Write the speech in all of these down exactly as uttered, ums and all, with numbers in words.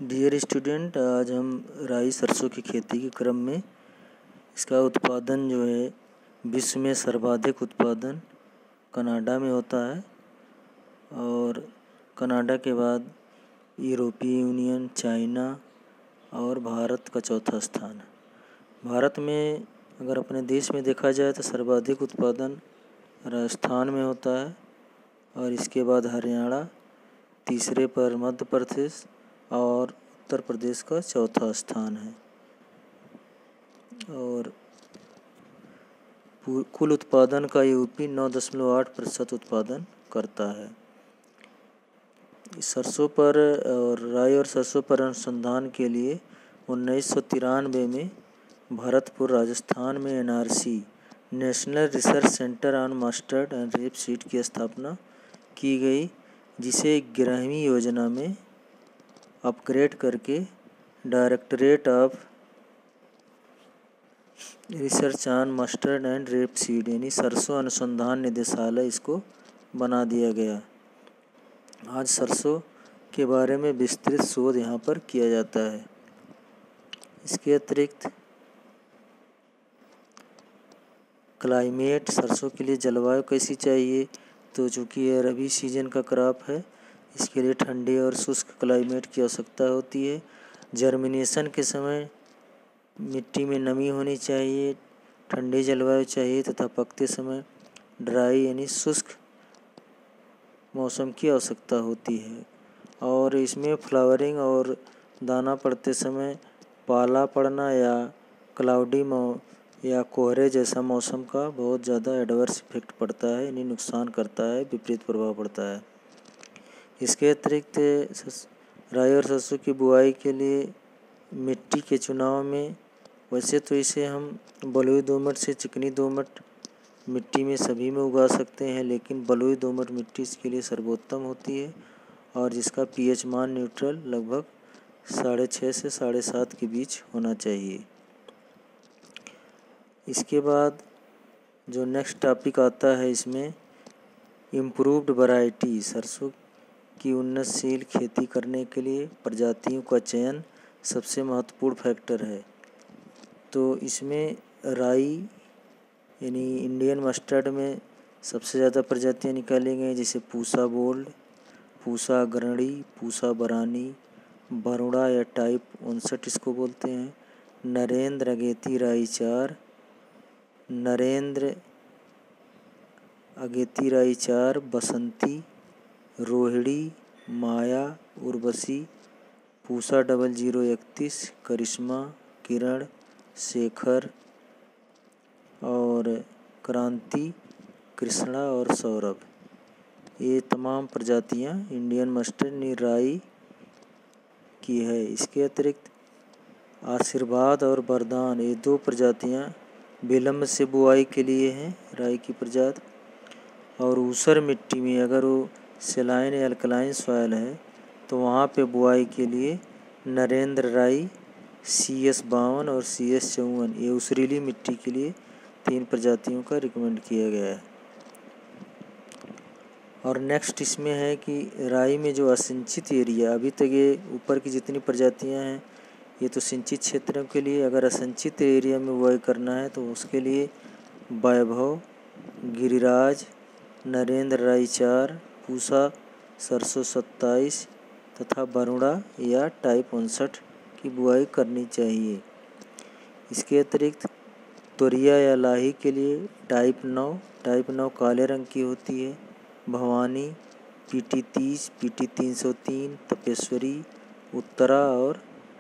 Dear student, आज हम राई सरसों की खेती के क्रम में इसका उत्पादन जो है विश्व में सर्वाधिक उत्पादन कनाडा में होता है और कनाडा के बाद यूरोपीय यूनियन, चाइना और भारत का चौथा स्थान है। भारत में अगर अपने देश में देखा जाए तो सर्वाधिक उत्पादन राजस्थान में होता है और इसके बाद हरियाणा, तीसरे पर मध्य प्रदेश और उत्तर प्रदेश का चौथा स्थान है। और कुल उत्पादन का यूपी नौ दशमलव आठ प्रतिशत उत्पादन करता है। सरसों पर और राई और सरसों पर अनुसंधान के लिए उन्नीस सौ तिरानवे में भरतपुर राजस्थान में N R C national research centre on mustard and rapeseed की स्थापना की गई, जिसे ग्यारहवीं योजना में अपग्रेड करके directorate of research on mustard and rapeseed यानी सरसों अनुसंधान निदेशालय इसको बना दिया गया। आज सरसों के बारे में विस्तृत शोध यहाँ पर किया जाता है। इसके अतिरिक्त क्लाइमेट, सरसों के लिए जलवायु कैसी चाहिए, तो चूँकि यह रबी सीजन का क्रॉप है, इसके लिए ठंडे और शुष्क क्लाइमेट की आवश्यकता होती है। जर्मिनेशन के समय मिट्टी में नमी होनी चाहिए, ठंडी जलवायु चाहिए तथा पकते समय ड्राई यानी शुष्क मौसम की आवश्यकता होती है। और इसमें फ्लावरिंग और दाना पड़ते समय पाला पड़ना या क्लाउडी या कोहरे जैसा मौसम का बहुत ज़्यादा एडवर्स इफेक्ट पड़ता है, यानी नुकसान करता है, विपरीत प्रभाव पड़ता है। इसके अतिरिक्त राई और सरसों की बुआई के लिए मिट्टी के चुनाव में वैसे तो इसे हम बलुई दोमट से चिकनी दोमट मिट्टी में सभी में उगा सकते हैं, लेकिन बलुई दोमट मिट्टी इसके लिए सर्वोत्तम होती है और जिसका पीएच मान न्यूट्रल लगभग साढ़े छः से साढ़े सात के बीच होना चाहिए। इसके बाद जो नेक्स्ट टॉपिक आता है, इसमें इम्प्रूव्ड वैरायटी, सरसों की उन्नतशील खेती करने के लिए प्रजातियों का चयन सबसे महत्वपूर्ण फैक्टर है। तो इसमें राई यानी इंडियन मस्टर्ड में सबसे ज़्यादा प्रजातियां निकाली गई, जैसे पूसा गोल्ड, पूसा अग्रणी, पूसा बरानी, बरुड़ा या टाइप उनसठ इसको बोलते हैं, नरेंद्र अगेती राई चार, नरेंद्र अगेती राई चार, बसंती, रोहिणी, माया, उर्वशी, पूसा डबल जीरो इकतीस, करिश्मा, किरण, शेखर और क्रांति, कृष्णा और सौरभ, ये तमाम प्रजातियां इंडियन मस्टर्ड राई की है। इसके अतिरिक्त आशीर्वाद और वरदान, ये दो प्रजातियां विलम्ब से बुआई के लिए हैं राई की प्रजाति। और ऊसर मिट्टी में अगर वो सेलाइन या अल्कलाइन सॉइल है तो वहाँ पे बुआई के लिए नरेंद्र राई, सी एस बावन और सी एस चौवन, ये ऊसरीली मिट्टी के लिए तीन प्रजातियों का रिकमेंड किया गया है। और नेक्स्ट इसमें है कि राई में जो असिंचित एरिया, अभी तक ये ऊपर की जितनी प्रजातियां हैं ये तो सिंचित क्षेत्रों के लिए, अगर असिंचित एरिया में बुआई करना है तो उसके लिए वैभव, गिरिराज, नरेंद्र राई चार, पूसा सरसों सत्ताईस तथा बरुड़ा या टाइप उनसठ की बुआई करनी चाहिए। इसके अतिरिक्त तोरिया या लाही के लिए टाइप नौ, टाइप नौ काले रंग की होती है, भवानी, पीटी तीस, पीटी तीन सौ तीन, तपेश्वरी, उत्तरा और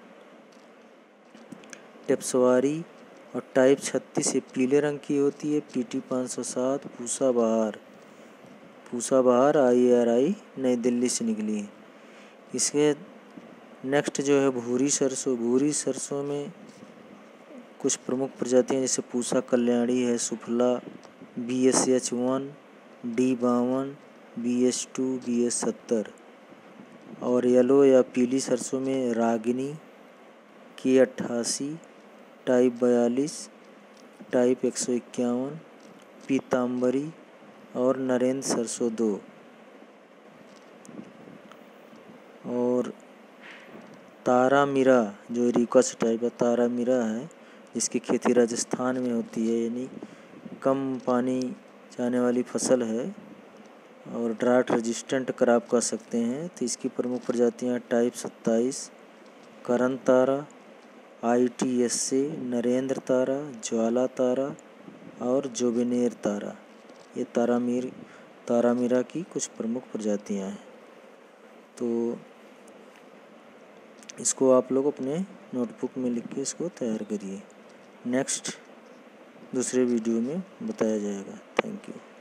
टेप्सवारी, और टाइप छत्तीस ये पीले रंग की होती है, पीटी पाँच सौ सात, पूसा बहार, पूसा बहार आई आर आई नई दिल्ली से निकली है। इसके नेक्स्ट जो है भूरी सरसों, भूरी सरसों में कुछ प्रमुख प्रजातियां जैसे पूसा कल्याणी है, Sufala, B S H one, D बावन, B S two, B S सत्तर। और येलो या पीली सरसों में रागिनी, के अट्ठासी, टाइप बयालीस, टाइप एक सौ इक्यावन, पीताम्बरी और नरेंद्र सरसों दो। और तारामीरा जो एरिकस टाइप का तारामीरा है, जिसकी खेती राजस्थान में होती है, यानी कम पानी जाने वाली फसल है और ड्राउट रेजिस्टेंट क्रॉप कह सकते हैं। तो इसकी प्रमुख प्रजातियां टाइप सत्ताईस, करण तारा, आई टी एस से, नरेंद्र तारा, ज्वाला तारा और जोबेनेर तारा। ये तारामीर तारामीरा की कुछ प्रमुख प्रजातियां हैं। तो इसको आप लोग अपने नोटबुक में लिख के इसको तैयार करिए। नेक्स्ट दूसरे वीडियो में बताया जाएगा। Thank you.